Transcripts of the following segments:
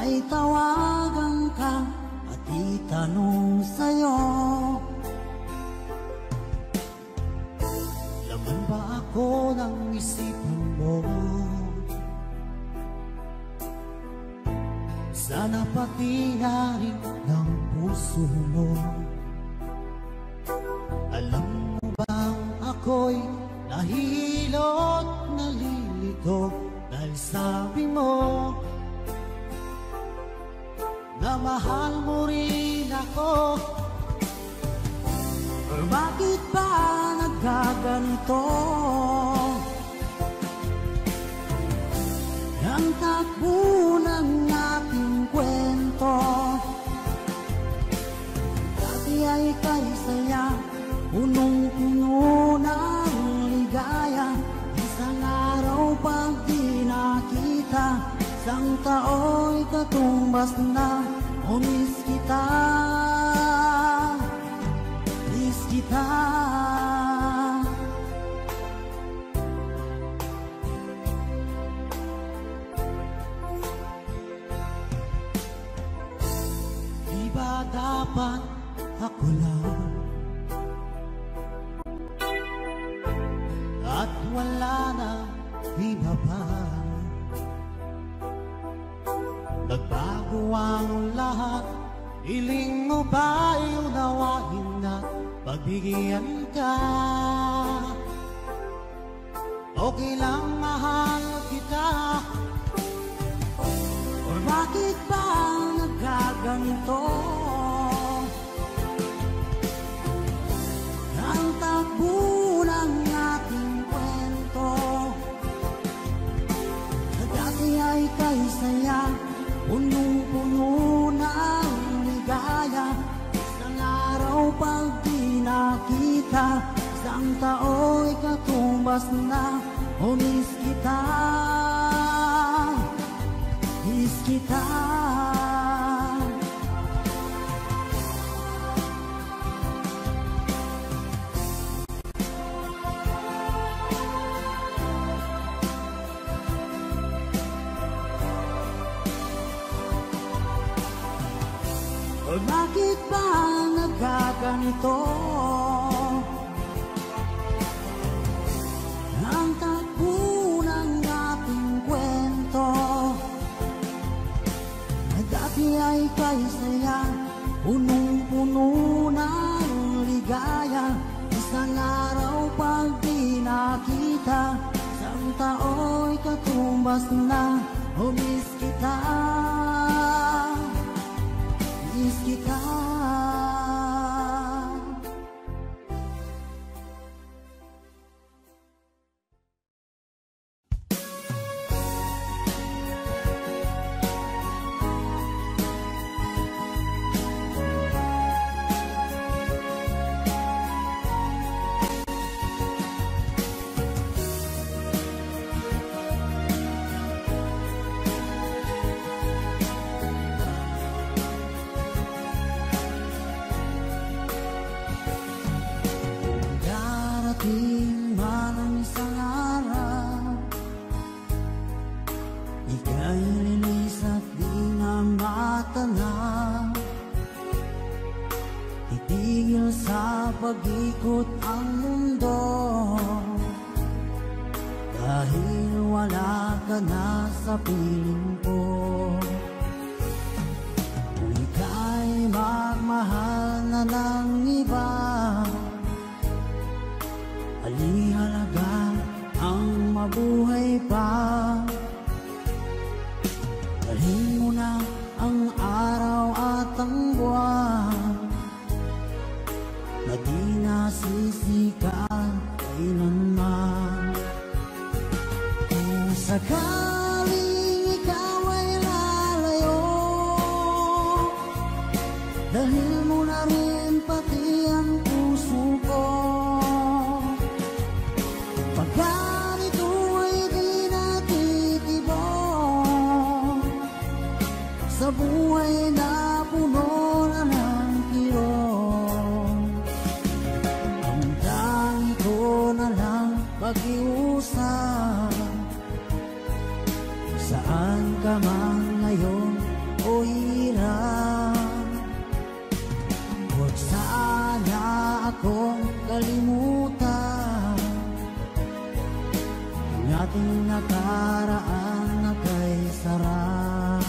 ay tawagan ka at itanong sa'yo, laman ba ako ng isipan mo? Sana pati na rin ng puso mo. Alam mo bang ako'y nahihilot, nalilito dahil sabi mo na mahal mo rin ako. Or bakit ba nagkaganito? Ang takbo ng ating kwento, dati ay kay saya, punong-puno ng ligaya. Isang araw pag di nakita, isang tao'y katumbas na. O miss kita, miss kita. Di ba dapat ako lang at wala na iba pa? Nagbago ang lahat, hiling mo ba'y unawain na pagbigyan ka? Okay lang mahal kita. Or bakit ba nagkaganito? Ang takbo ng ating kwento, na dati ay kay saya, punong-puno ng ligaya. Isang araw pag di nakita, isang tao'y katumbas na. O miss kita, miss kita. O bakit ba nagkaganito? Ang takbo ng ating kwento, na dati ay kay saya, punong-puno ng ligaya. Isang araw pag di nakita, isang tao'y katumbas na. O miss kita, miss kita. Darating man ang isang araw, ika'y lilis at di na matanaw. Titigil sa pag-ikot ang mundo, dahil wala ka na sa piling ko. Kung ika'y magmahal na ng iba, halihalaga ang mabuhay pa. Dalhin mo na ang araw at ang buwan, na di nasisikat kailanman. Kung sakaling ikaw ay lalayo, dalhin mo na rin pati ang puso ko. Ganito ay di natitibok sa buhay na puno na ng kirot. Ang tangi ko na lang pag-iusap, saan ka man ngayon o hirap. Huwag sana akong kalimutan ang ating nakaraan na kay sarap.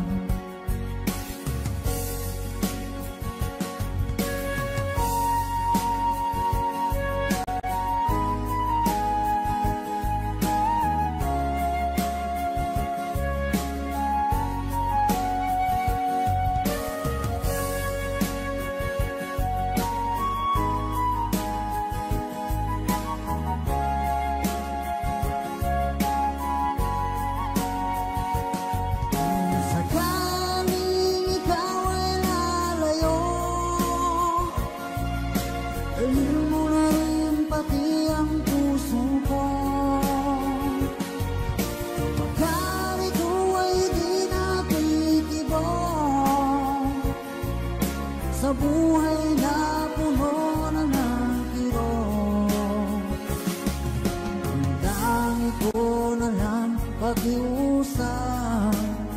Sa buhay na puno na ng kirot, ang dami ko na lang pag-iusap.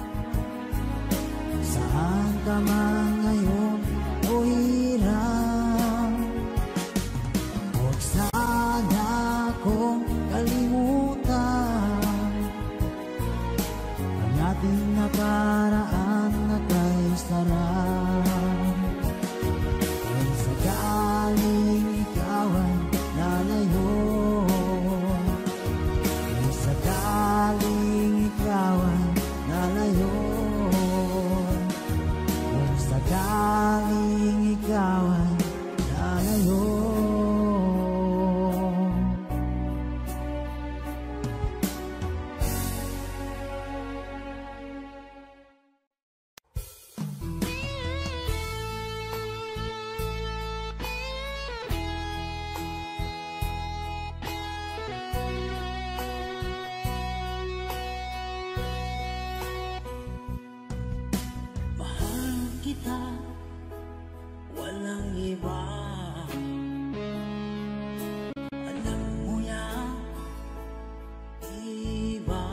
Saan ka man ngayon o hirap, huwag sana akong kalimutan ang ating nakaraan na kay sarap. Sakaling ikaw ay lalayo, sakaling ikaw ay lalayo, sakaling ikaw ay lalayo. Walang iba, alam mo yan, iba.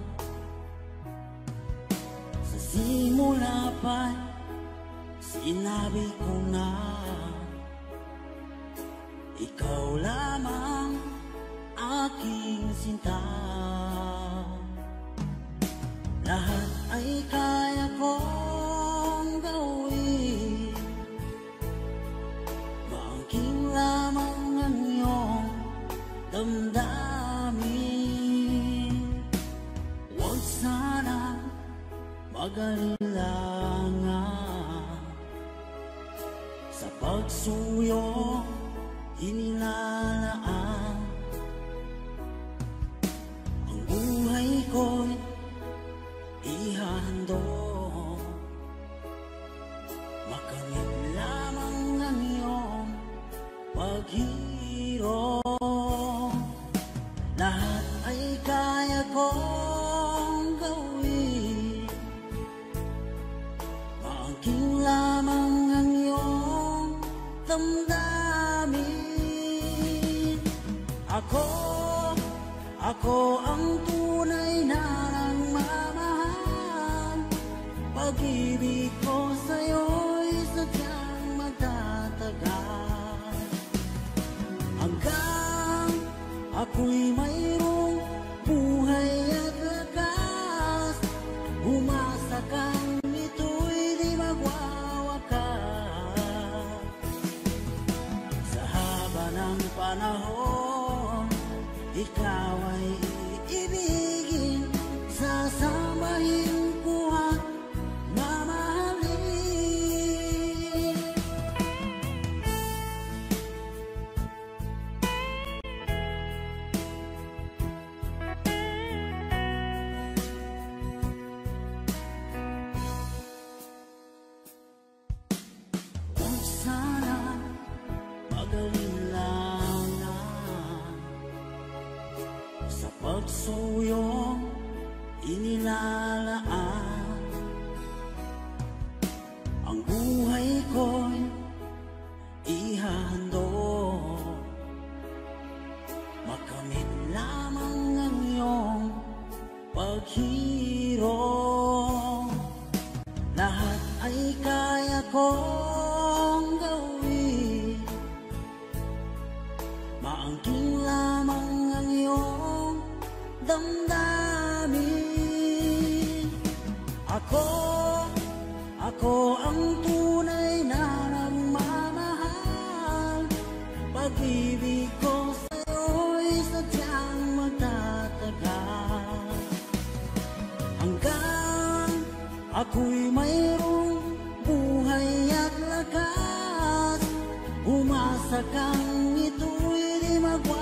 Sa simula pa, sinabi ko na ikaw lamang aking sinta. Lahat ay kaya kong gawin, maangking lamang ang iyong damdamin. Huwag sana mag-alilangan sa pagsuyo inilalaan. Ang buhay ko'y ihahandog, makamit lamang ang iyong paghirap. Lahat ay kaya kong gawin, maangking lamang ang iyong damdamin. Ako ang tunay na nagmamahal. Pag-ibig ko sa'yo'y sadyang magtatagal, hanggang ako'y mayroong buhay at lakas. Umasa kang ito'y di magwawakas. Sa haba ng panahon, ikaw ay iibigin, sasamahin ko at mamahalin. Huwag sana mag-alilangan sa pagsuyong inilalaan. maangking lamang ang iyong damdamin. Ako ang tunay na nagmamahal. Pag-ibig ko sa'yo'y sadyang magtatagal. Hanggang ako'y mayroong buhay at lakas, umasa kang ito'y di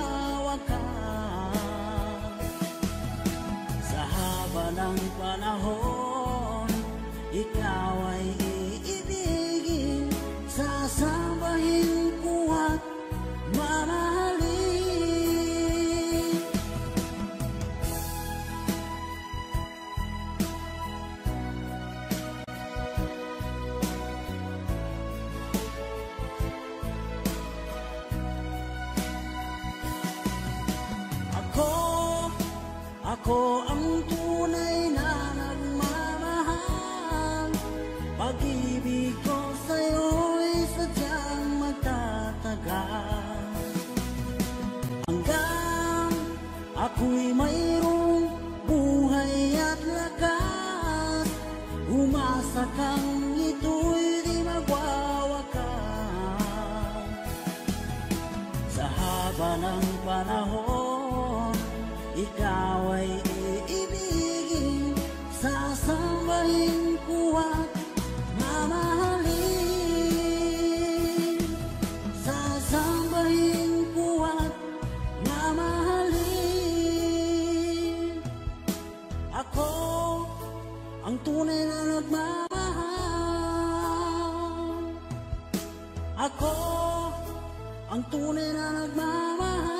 magwawakas. Sa haba ng panahon, ikaw ay iibigin, sasambahin ko at mamahalin. Ako ang tunay na nagmamahal. Pag-ibig ko sa'yo'y sadyang magtatagal. Hanggang ako'y mayroong buhay at lakas, umasa kang ito'y di magwawakas. Sa haba ng panahon, ikaw ay iibigin, sasambahin ko at mamahalin. Sasambahin ko at mamahalin. Ako ang tunay na nagmamahal. Ako ang tunay na nagmamahal.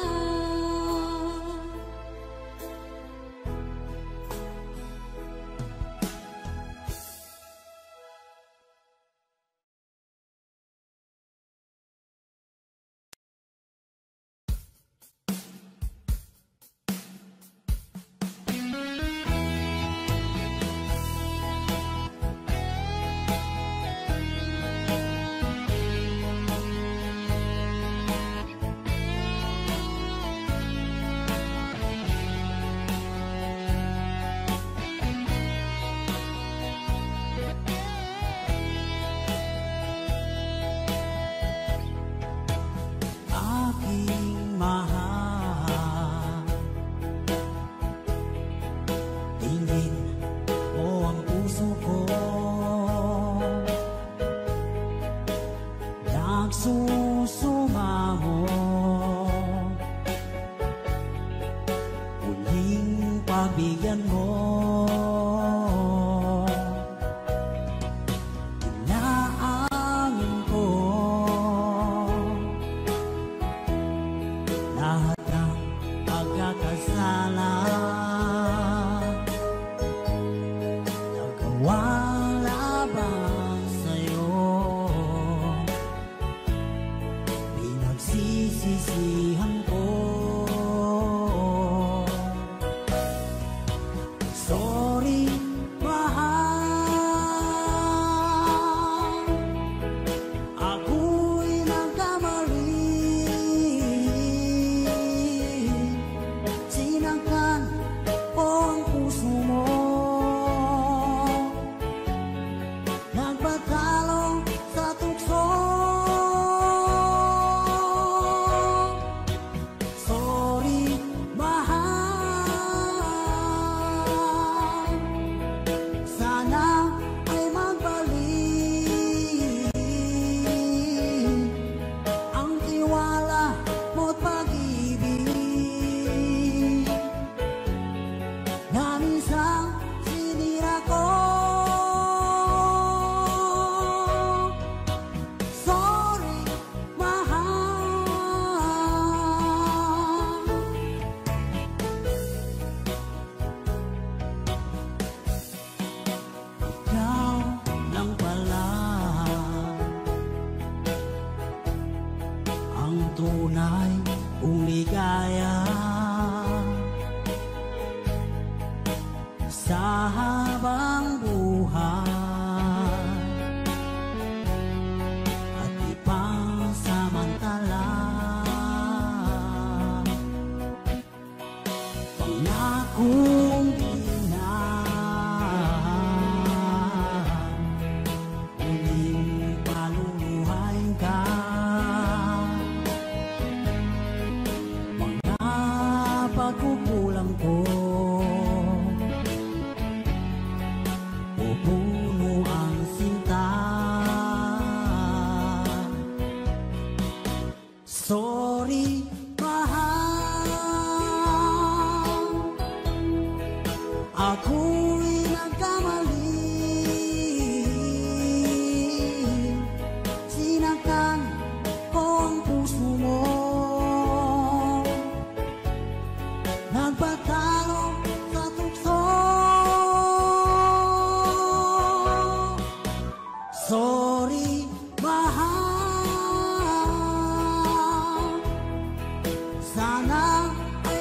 tunay kung ligaya sa habang buhay at ipasamantala kung di na muling paluluhain ka. Mga pagkukulang ko pupuno ang sinta. Sorry, mahal, ako'y nagkamali. Sinaktan ko ang puso mo, nagpatalo sa tukso. Sorry, mahal, sana ay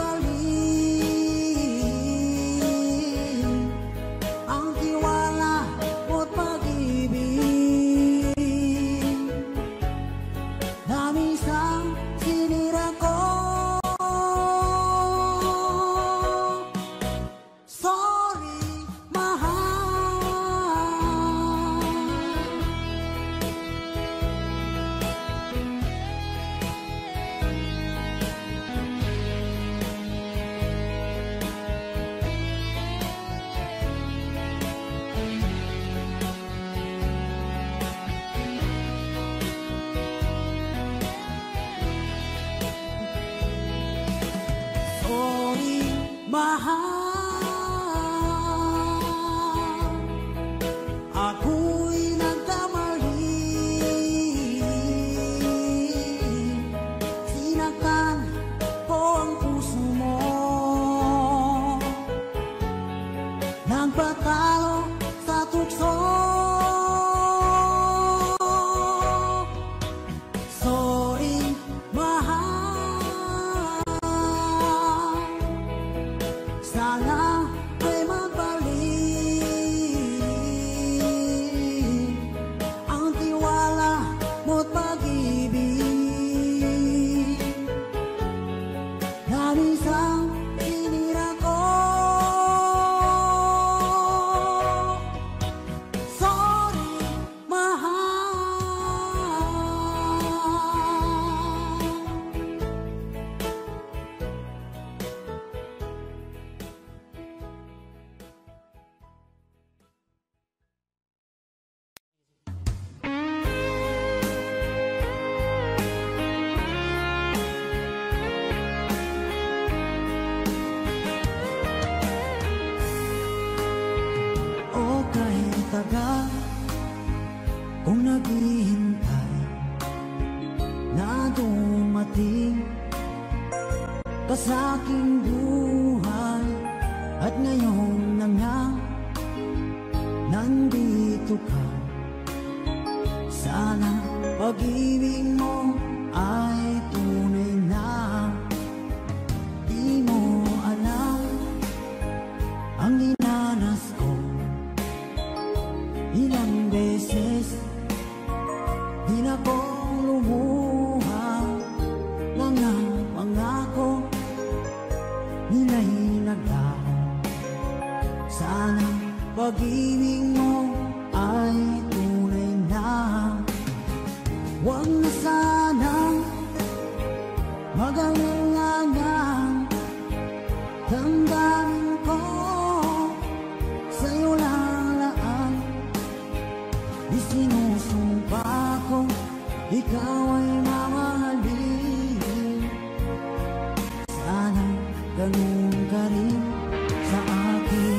magbalik ang tiwala mo't pag-ibig na minsan sinira ko. Sorry, mahal. Sorry, mahal, ako'y nagkamali. Sinaktan ko ang puso mo, nagpatalo sa tukso. Sorry, mahal, sana ay magbalik ang tiwala mo't pag-ibig na minsan sinira ko. Sorry, mahal. O kahit tagal kung naghihintay na dumating ka sa aking buhay, at ngayon na nga nandito ka. Sana pag-ibig mo ay tunay na. Di mo alam ang dinanas ko, ilang beses din ako lumuha. Mga pangako nila'y naglaho. Sana pag-ibig mo ay tunay na. Huwag na sanang mag-alangan, damdamin ko sa'yo lalaan. Isinusumpa ko ikaw ay mamahalin. Sana ganun ka rin sa akin.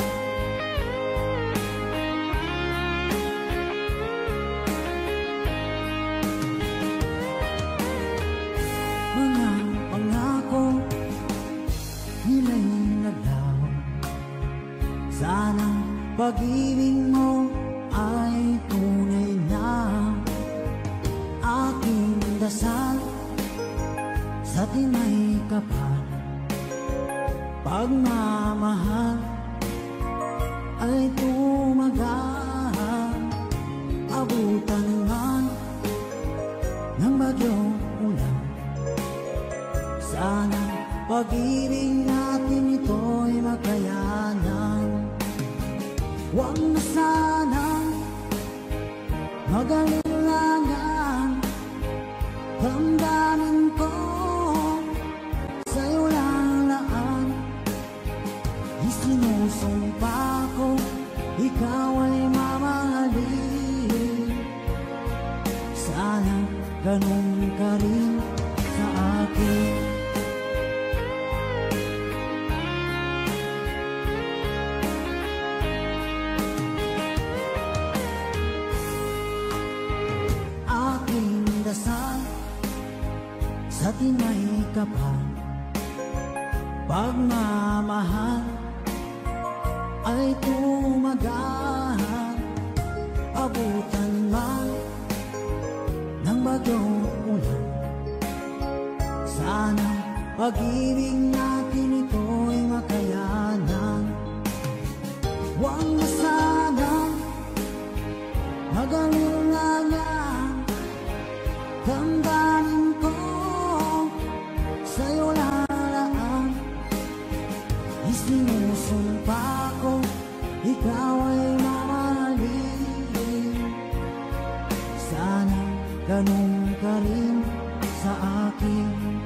Mga pangako nila'y naglaho. Sana pag-ibig mo ay tunay na. Aking dasal sa tinay kapal, pagmamahal ay tumagal. Abutan man ng bagyong ulan, sana pag-ibig natin ito'y makayanan. Huwag na sanang mag-alilangan, damdamin ko sa'yo lang laan. Isinusumpa ko, ikaw ay mamahalin. Sana ganun ka rin sa akin. Aking dasal sa tinay kapal, pagmamahal ay tumagal. Abutan man ng bagyong ulan, sana pag-ibig natin ito'y makayanan. Huwag na sanang mag-alilangan, damdamin ko sa'yo lalaan. Isinusumpa ko, ikaw ay mamahalin. Sana ganun ka rin sa akin.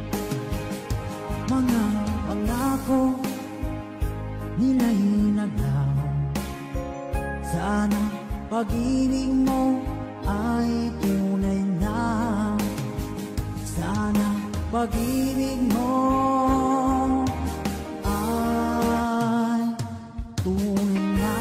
Mga pangako nila'y naglaw, sana pag-ibig mo ay tunay na. Sana pag-ibig mo ay tunay na.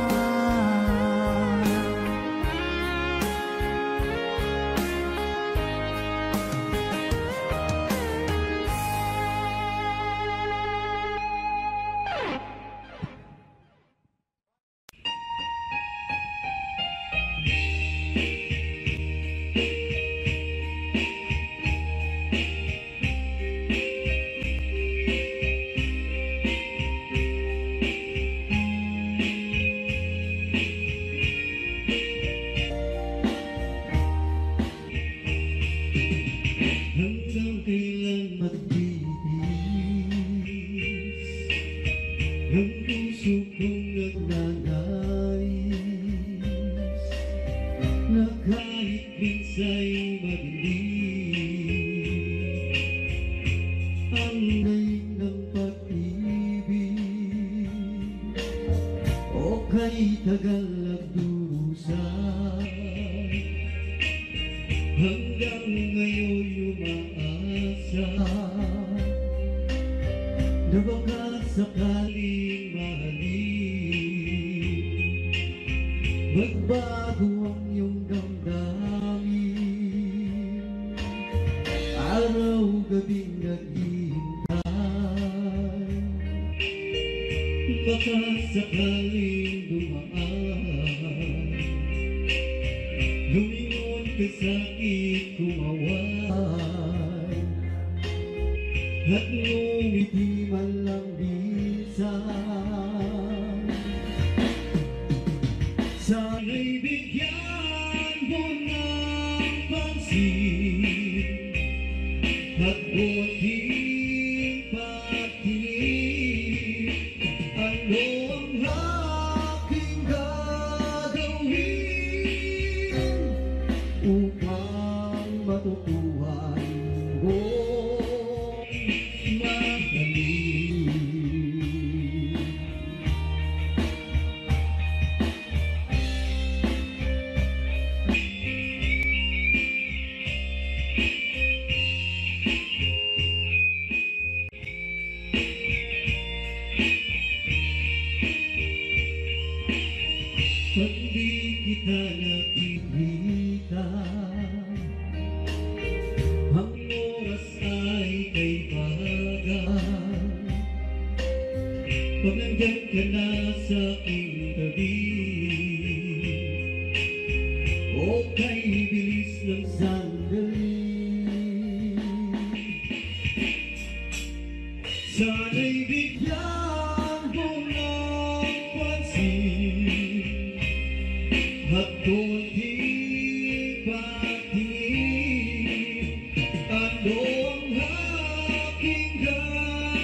Hanggang kailan magtitiis ng puso kong nagnanais, na kahit minsa'y magdilim ang daig ng pag-ibig, o kay tagal nagdurusan. Hanggang ngayon umaasa na baka sakaling mahalin, magbago ang iyong damdamin. Araw-gabing naghihintay, baka sakaling dumaan, lumingon ka sa'kin kumaway, at ngumiti man lang minsan. Sana'y bigyan mo ng pansin at buwating patingin. Ano ang aking gagawin upang matutuhan mo magaling? Pag di kita nakikita, ang oras ay kay bagal. Pag nandyan ka na sa aking tabi, o kay bilis ng sandali, sana'y bigyan mo ng pansin at konting patingin. Ano ang aking gagawin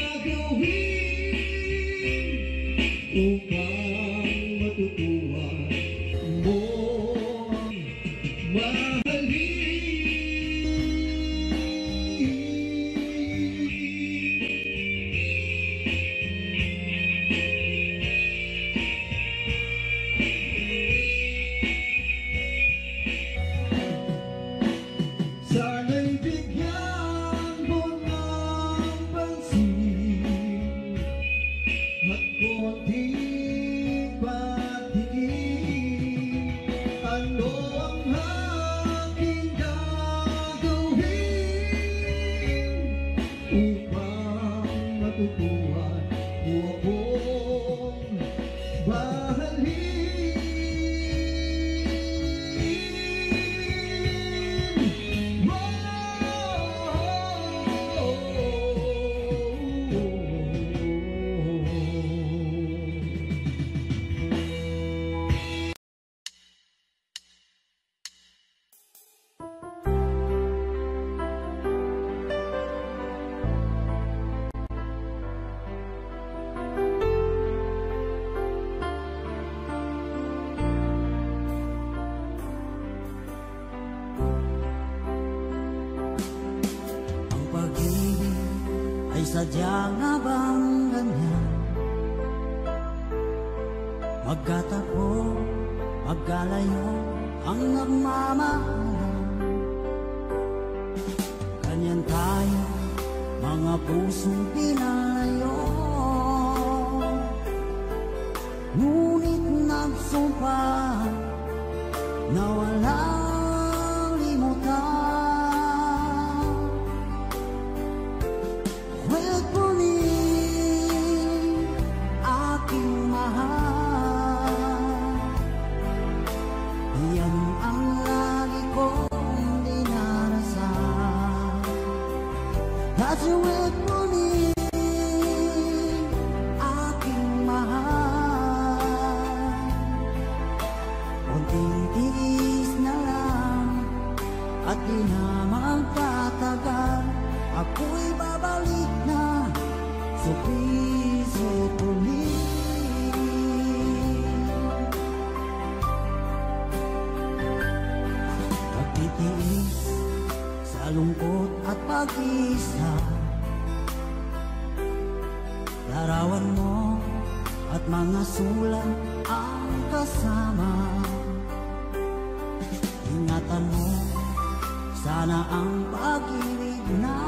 ay sadya nga bang ganyan? Magkatapo, magkalayo ang nagmamahalan. Ganyan tayo, mga pusong pinalayo. Ngunit nagsumpa na walang limutan. Huwag punin aking mahal, yan ang lagi kong dinarasal. At huwag punin aking mahal, unting tiis na lang at di na magtatagal. Ako'y babalik na, so please wait for me. Pagtitiis sa lungkot at pag-isa, larawan mo at mga sulat ang kasama. Ingatan mo sana ang pag-ibig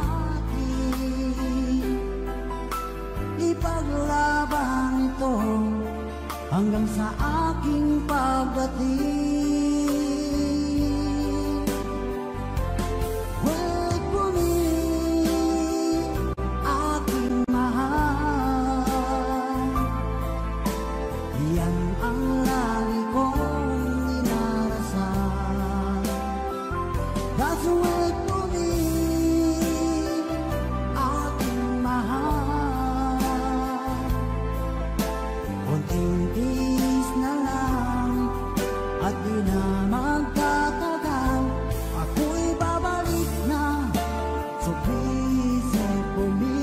natin, ipaglaban ito hanggang sa aking pagdating. Huwag punin aking mahal, yan ang lagi kong dinarasal. That's huwag punin aking mahal, unting tiis na lang at di na magtatagal. Ako'y babalik na, so please wait for me.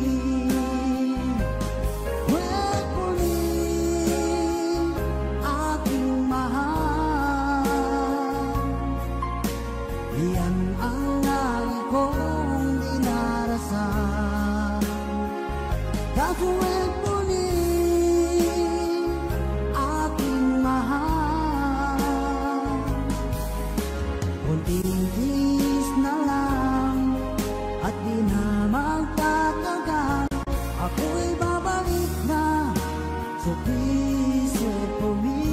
Huwag punin aking mahal, yan ang lagi kong dinarasal. At huwag punin aking mahal, unting tiis na lang at di na magtatagal. Ako'y babalik na, so please wait for me.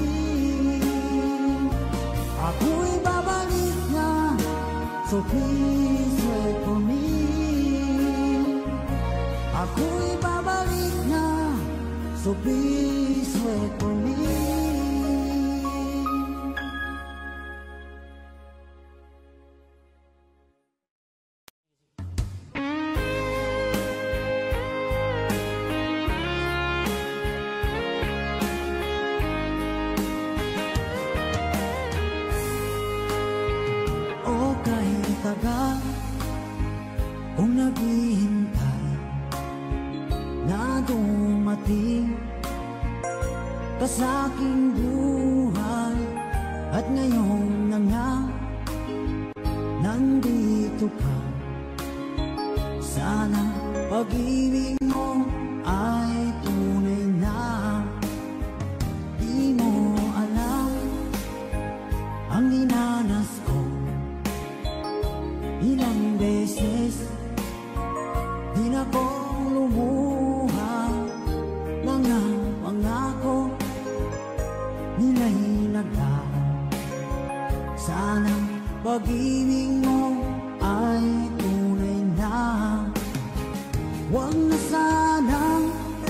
Ako'y babalik na, so please wait for me. Ako'y babalik na, so please wait for me. O kahit tagal kung naghihintay na dumating ka sa aking buhay, at ngayon na nga nandito ka. Sana pag-ibig mo ay tunay na. Di mo alam ang dinanas ko, ilang beses din akong lumuha. Mga pangako nila'y naglaho. Sana pag-ibig mo ay tunay na. Huwag na sanang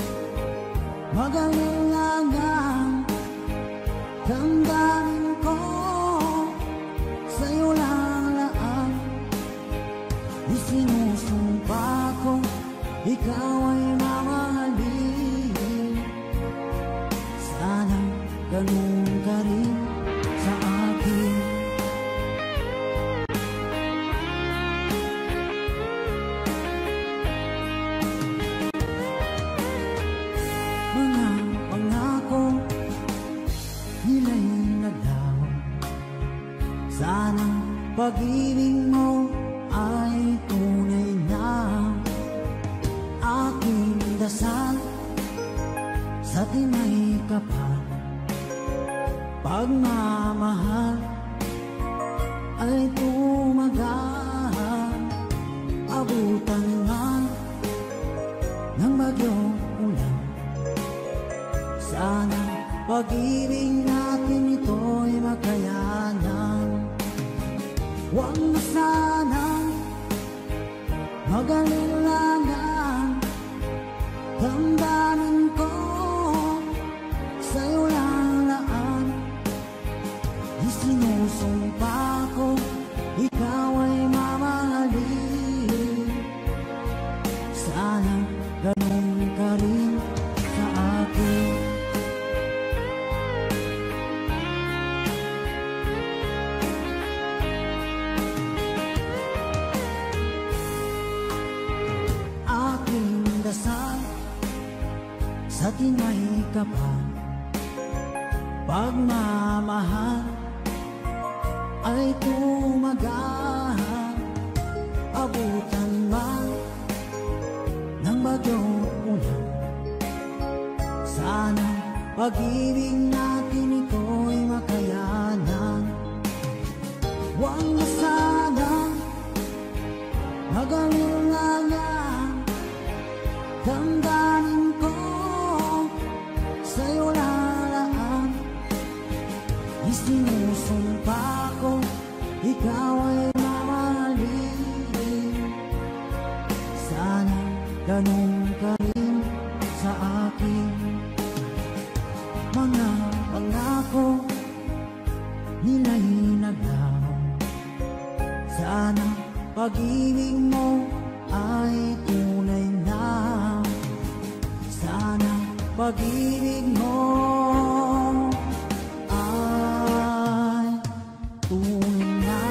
mag-alinlangan, damdamin ko sa'yo lang laan. Isinusumpa ko ikaw ay mamahalin. Sana ganun ka rin sa akin. Mga pangako nila'y naglaho. Sana pag-ibig mo ay tunay na. dasal sa tinay kapal, pagmamahal ay tumagal, abutan man ng bagyong ulan. Sana pag-ibig natin ito'y makayanan. Huwag na sanang mag-alilangan, damdamin ko sa'yo lang laan. Isinusumpa ko, ikaw ay mamahalin. Sana ganun ka rin sa akin. Aking dasal sa tinay kapal, pagmamahal ay tumagal, abutan man ng bagyong ulan. Sana pag-ibig natin ito'y makayanan. Huwag na sanang mag-alilangan, damdamin ko sa'yo lalaan. Isinusumpa ko, ikaw ay mamahalin. Sana ganun ka rin sa akin. Mga pangako nila'y naglaho. Sana pag-ibig mo ay tunay na. Sana pag-ibig mo ay tunay na.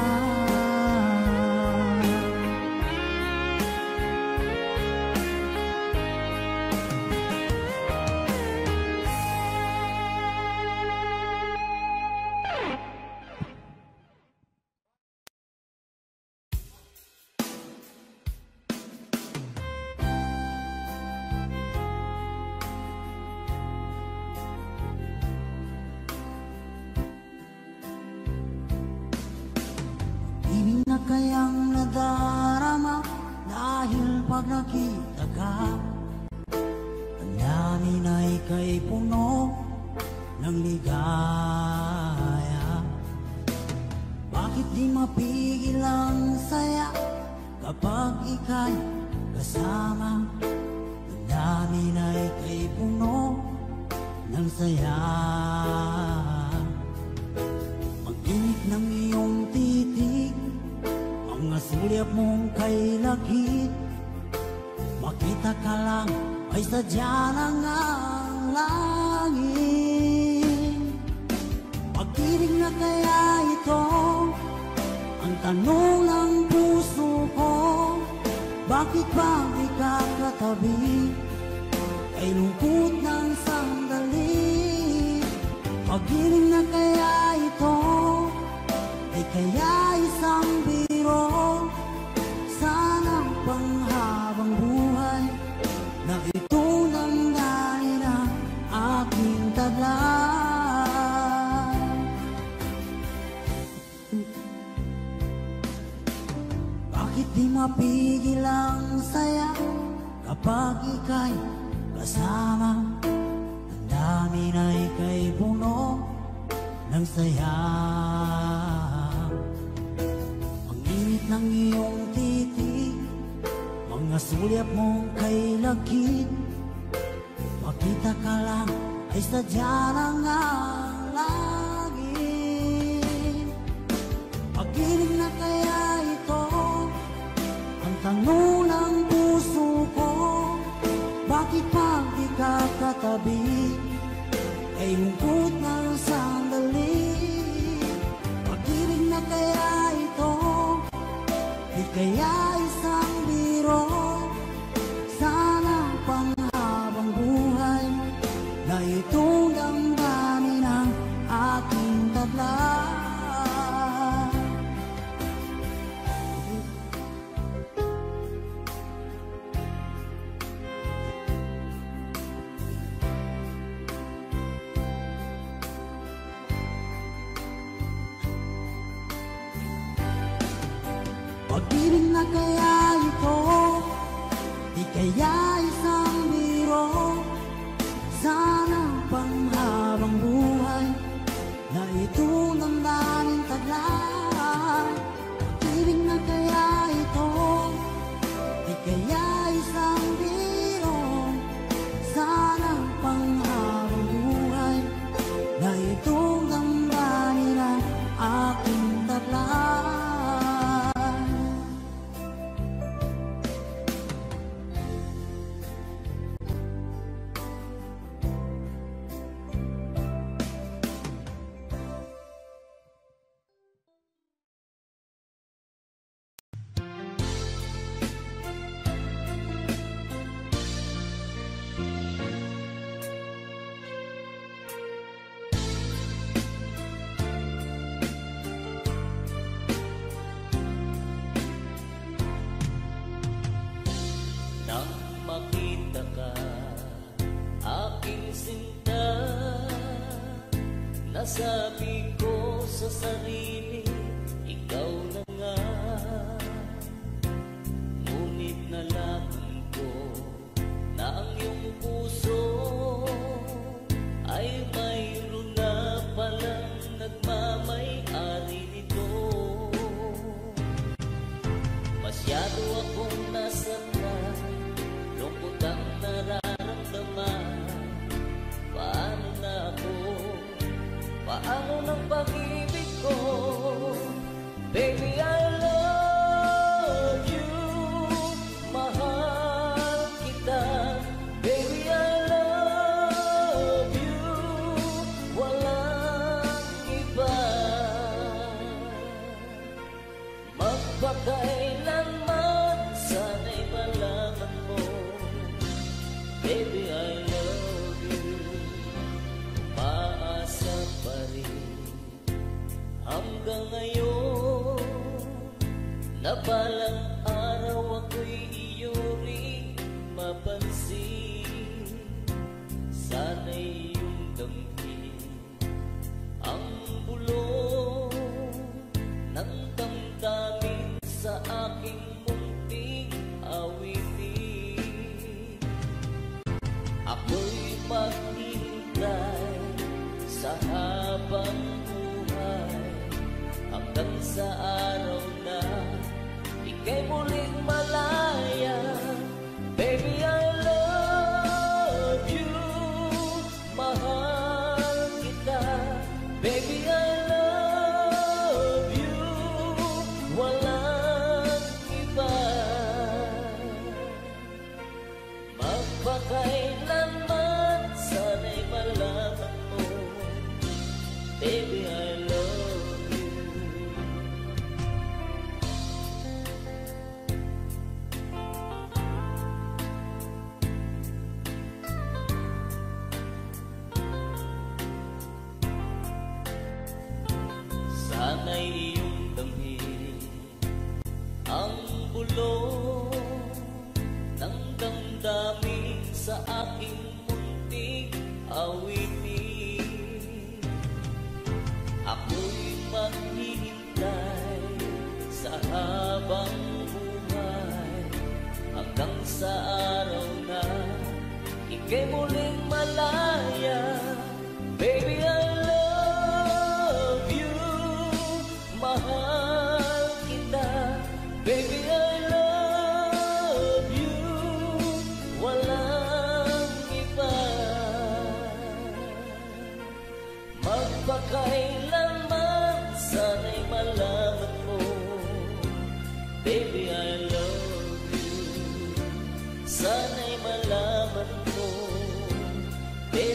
Ibig na kayang nadarama dahil pag nakita ka, ang namin ay kay puno ng ligaya. Bakit di mapigil ang saya kapag ika'y kasama? Ang namin ay kay puno ng saya. Mag-init ng iyong titig, mga sulyap mong kay lakit. Makita ka lang ay sadya ng ang langit. Pag-ibig na kaya ito ang tanong ng puso ko. Bakit ba di ka katabi ay lungkot ng sandali? Pag-ibig na kaya ito ay kaya isang biro. Sana panghabang buhay na itong damdamin ang aking taglay. Bakit di mapigil ang saya kapag ika'y kasama? Ang dami na'y kay puno ng saya. Ang init ng iyong titig, mga sulyap mong kay lakit. Makita ka lang ay sadya ng ang langit. Pag-ibig na kaya ito ang tanong ng puso ko. Bakit pag di ka katabi ay lungkot ng sandali? Pag-ibig na kaya ito di kaya isang biro. Sana panghabang buhay na itong damdamin ang aking taglay. Pag-ibig na kaya ito, di kaya isang biro. Sana panghabang buhay na ito ng daming taglay. Pag-ibig na kaya ito, di kaya isang biro. Sana panghabang buhay na ito ng daming na aking taglay. Nang makita ka, aking sinta, nasabi ko sa sarili, ikaw na nga. Ngunit nalaman ko na ang iyong puso ay mayroon na palang nagmamay-ari nito. Masyado akong nasaktan, lungkot ang nararamdaman. Paano na ako? Paano ng pag-ibig ko? Baby, I love you. Mahal kita. Baby, I love you. Walang iba. Magpakailanman sana'y malaman mo, baby, I love you. Maasa pa rin hanggang ngayon, na balang araw ako'y iyo rin mapansin. Sana'y iyong damhin ang bulong ng damdamin sa aking munting awitin. Ako'y maghihintay sa habang buhay hanggang sa araw na ika'y muling malaya. Baby, I love you. Mahal kita. Baby, I love you. Walang iba. Magpakailanman sana'y malaman mo, baby, I love you. Sana'y iyong damhin ang bulong ng damdamin sa aking munting awitin. Ako'y maghihintay sa habang buhay hanggang sa araw na ika'y muling malaya. Baby, I love you. Mahal kita. Baby, I love you. Walang iba. Magpakailanman sana'y malaman mo, baby, I love you. Sana'y malaman mo, baby,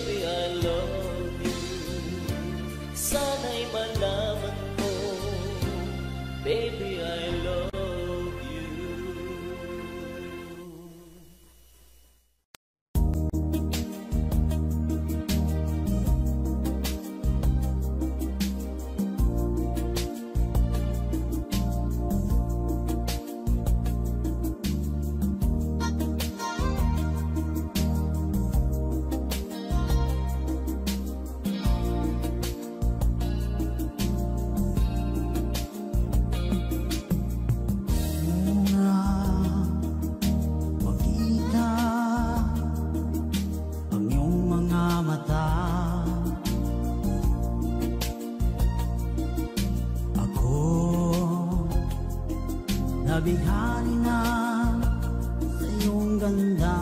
Nabihani na sa iyong ganda.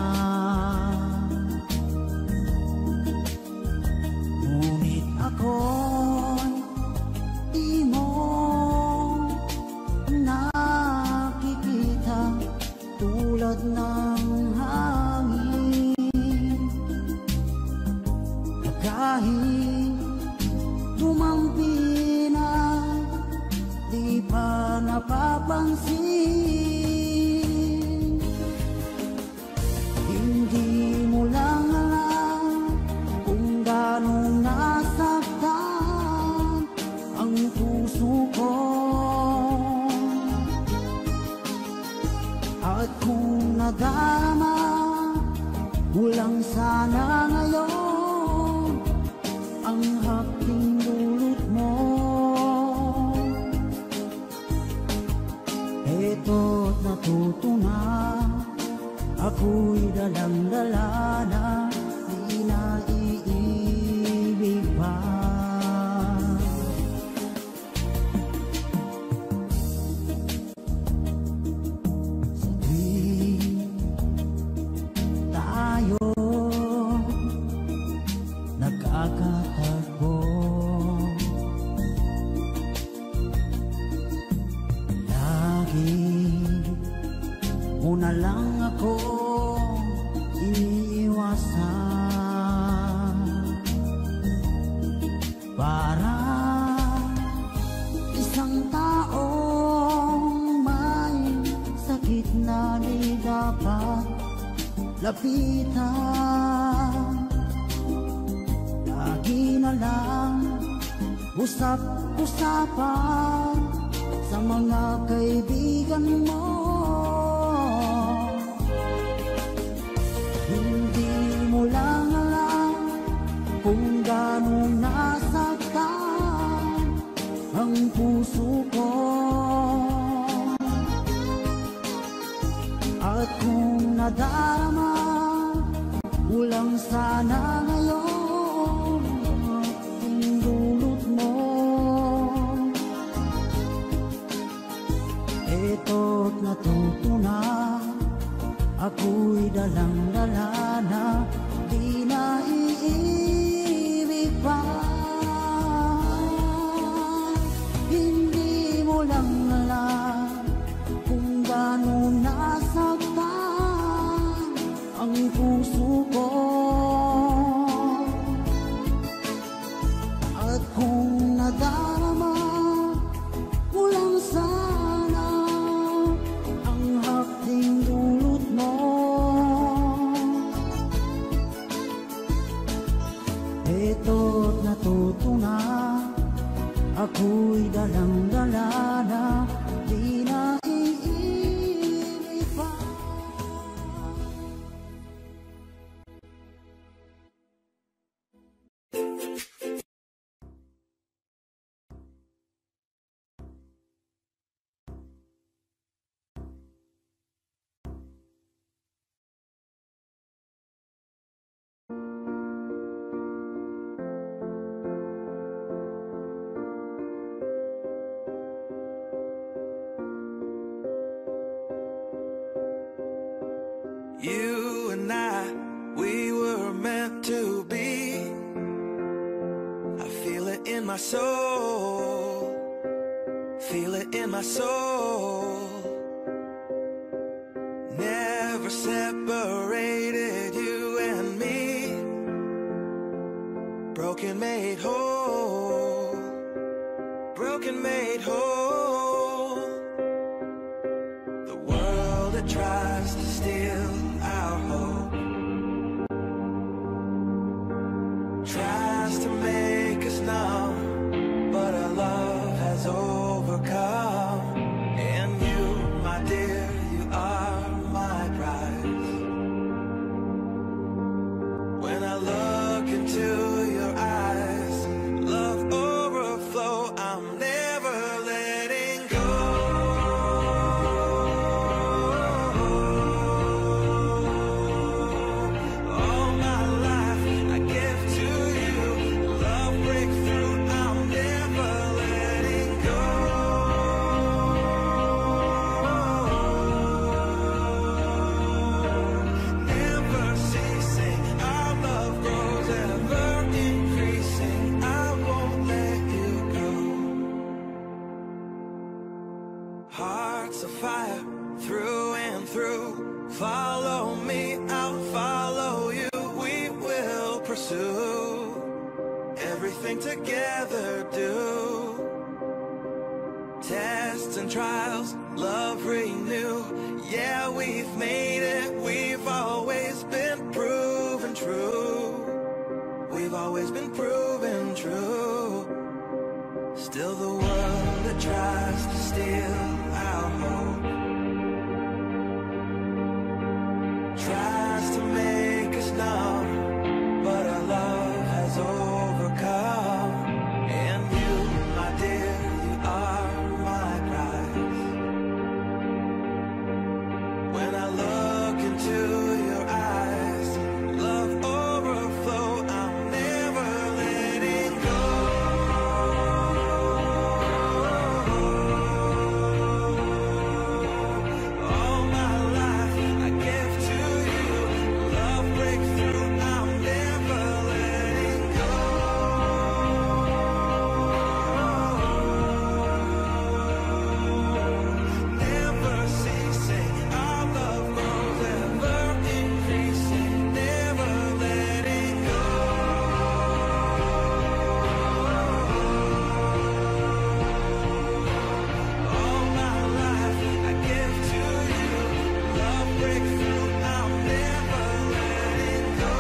Ngunit ako'y di mo nakikita, tulad ng hangin. Kahit tumangpi na, di pa napapansin. Hindi mo lang alam kung gano'ng nasaktan ang puso ko. At kung nadama mo lang sana ngayon ang hapting dulot mo, eto't natuto na, ako'y dalang-dala na, di na iibig pa. Sa tuwing tayo nagkakatagpo, mo na lang ako iniiwasan. Para isang taong may sakit na di dapat lapitan, lagi na lang usap-usapan sa mga kaibigan mo. Hindi mo lang alam kung gano'ng nasaktan ang puso ko. At kung nadama mo lang sana ngayon ang dulot mo, eto't natuto na, ako'y dalang-dala na, di na iibig pa. Hindi mo lang alam kung gano'n nasaktan ang puso ko. At kung nadama mo lang sana ang hapting dulot mo, eto't natuto na, ako'y dalang-dala na, di na iibig pa. You and I, we were meant to be. I feel it in my soul, feel it in my soul. Never separated, you and me. Broken made whole, broken made whole. The world that tries to steal our hope tries to make us numb, but our love has overcome. And you, my dear, you are my prize. When I look into your eyes, love overflow, I'm never letting everything together do. Tests and trials, love renew. Yeah, we've made it, we've always been proven true. We've always been proven true. Still the world that tries to steal our hope, tries to make us numb, but our love has overcome. And you, my dear, you are my prize. When I look into your eyes, love overflow, I'm never letting go. All my life I give to you. Love breakthrough, I'm never letting go. Never ceasing, our love grows, ever increasing, never letting go. All my life I give to you. Love breakthrough, I'm never letting go.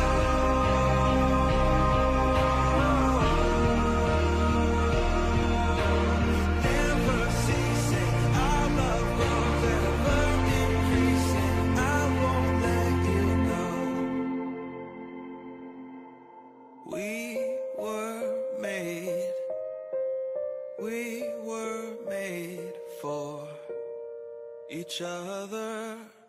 Never ceasing, our love grows, ever increasing, I won't let you go. We were made for each other.